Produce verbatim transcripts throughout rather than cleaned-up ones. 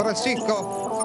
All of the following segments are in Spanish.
Francisco.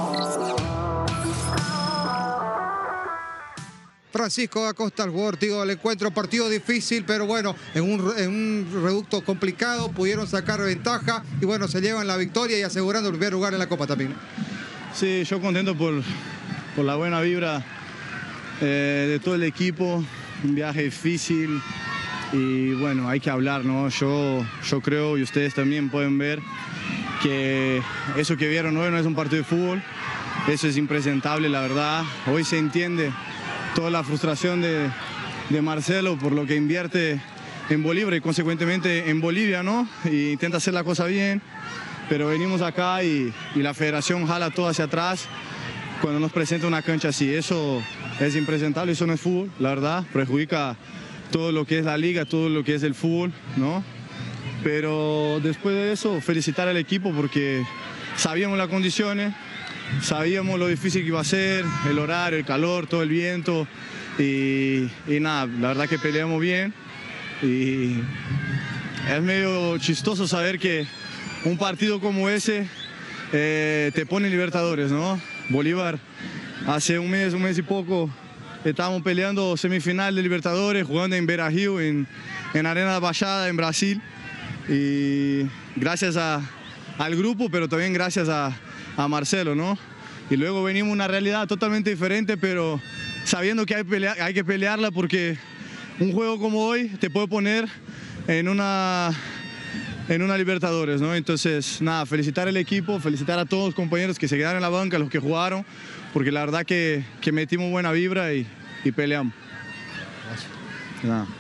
Francisco Acosta, el jugador, digo, el encuentro, partido difícil, pero bueno, en un, en un reducto complicado pudieron sacar ventaja y bueno, se llevan la victoria y asegurando el primer lugar en la Copa también. Sí, yo contento por, por la buena vibra eh, de todo el equipo, un viaje difícil y bueno, hay que hablar, ¿no? Yo, yo creo, y ustedes también pueden ver, que eso que vieron hoy no es un partido de fútbol, eso es impresentable, la verdad. Hoy se entiende toda la frustración de, de Marcelo por lo que invierte en Bolívar y consecuentemente en Bolivia, ¿no? Y intenta hacer la cosa bien, pero venimos acá y, y la federación jala todo hacia atrás cuando nos presenta una cancha así. Eso es impresentable, eso no es fútbol, la verdad, perjudica todo lo que es la liga, todo lo que es el fútbol, ¿no? Pero después de eso, felicitar al equipo porque sabíamos las condiciones, sabíamos lo difícil que iba a ser, el horario, el calor, todo el viento y, y nada, la verdad que peleamos bien y es medio chistoso saber que un partido como ese eh, te pone en Libertadores, ¿no? Bolívar hace un mes, un mes y poco estábamos peleando semifinal de Libertadores, jugando en Beira-Rio, en, en Arena da Baixada, en Brasil y gracias a, al grupo, pero también gracias a a Marcelo, ¿no? Y luego venimos una realidad totalmente diferente, pero sabiendo que hay, pelea, hay que pelearla porque un juego como hoy te puede poner en una, en una Libertadores, ¿no? Entonces, nada, felicitar al equipo, felicitar a todos los compañeros que se quedaron en la banca, los que jugaron, porque la verdad que, que metimos buena vibra y, y peleamos. Gracias. Nada.